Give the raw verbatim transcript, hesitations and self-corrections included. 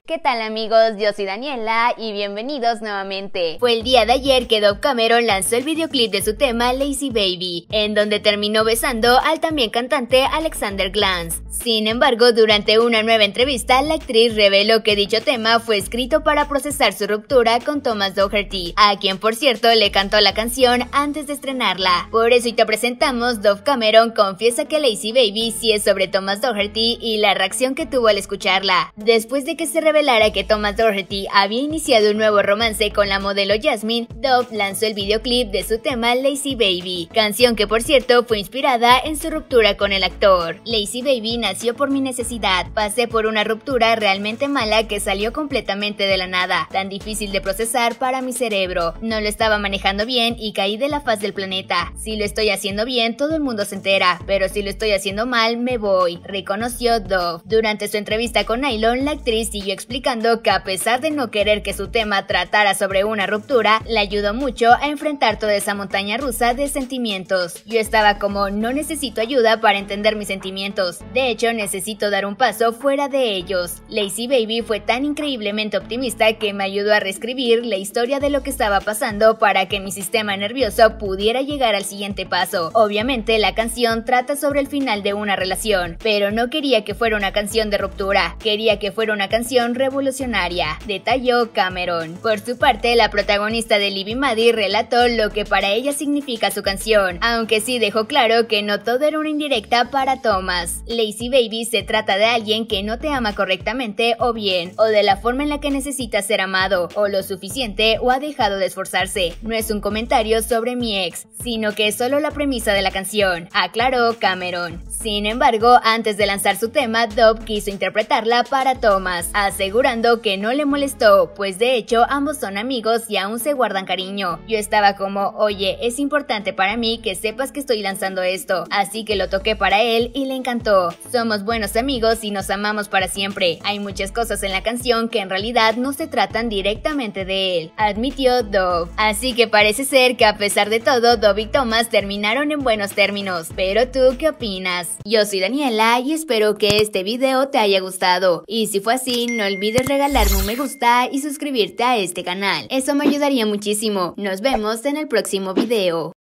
¿Qué tal amigos? Yo soy Daniela y bienvenidos nuevamente. Fue el día de ayer que Dove Cameron lanzó el videoclip de su tema Lazy Baby, en donde terminó besando al también cantante Alexander Glantz. Sin embargo, durante una nueva entrevista, la actriz reveló que dicho tema fue escrito para procesar su ruptura con Thomas Doherty, a quien por cierto le cantó la canción antes de estrenarla. Por eso hoy te presentamos Dove Cameron confiesa que Lazy Baby sí es sobre Thomas Doherty y la reacción que tuvo al escucharla. Después de que se revelara que Thomas Doherty había iniciado un nuevo romance con la modelo Jasmine, Dove lanzó el videoclip de su tema Lazy Baby, canción que por cierto fue inspirada en su ruptura con el actor. Lazy Baby nació por mi necesidad, pasé por una ruptura realmente mala que salió completamente de la nada, tan difícil de procesar para mi cerebro, no lo estaba manejando bien y caí de la faz del planeta. Si lo estoy haciendo bien todo el mundo se entera, pero si lo estoy haciendo mal me voy, reconoció Dove. Durante su entrevista con Nylon, la actriz siguió explicando que a pesar de no querer que su tema tratara sobre una ruptura, le ayudó mucho a enfrentar toda esa montaña rusa de sentimientos. Yo estaba como, no necesito ayuda para entender mis sentimientos, de hecho necesito dar un paso fuera de ellos. Lazy Baby fue tan increíblemente optimista que me ayudó a reescribir la historia de lo que estaba pasando para que mi sistema nervioso pudiera llegar al siguiente paso. Obviamente la canción trata sobre el final de una relación, pero no quería que fuera una canción de ruptura, quería que fuera una canción revolucionaria, detalló Cameron. Por su parte, la protagonista de Libby Maddie relató lo que para ella significa su canción, aunque sí dejó claro que no todo era una indirecta para Thomas. Lazy Baby se trata de alguien que no te ama correctamente o bien, o de la forma en la que necesita ser amado, o lo suficiente o ha dejado de esforzarse. No es un comentario sobre mi ex, sino que es solo la premisa de la canción, aclaró Cameron. Sin embargo, antes de lanzar su tema, Dove quiso interpretarla para Thomas, asegurando que no le molestó, pues de hecho ambos son amigos y aún se guardan cariño. Yo estaba como, oye, es importante para mí que sepas que estoy lanzando esto, así que lo toqué para él y le encantó. Somos buenos amigos y nos amamos para siempre. Hay muchas cosas en la canción que en realidad no se tratan directamente de él, admitió Dove. Así que parece ser que a pesar de todo, Dove y Thomas terminaron en buenos términos. Pero ¿tú qué opinas? Yo soy Daniela y espero que este video te haya gustado. Y si fue así, no olvides regalarme un me gusta y suscribirte a este canal. Eso me ayudaría muchísimo. Nos vemos en el próximo video.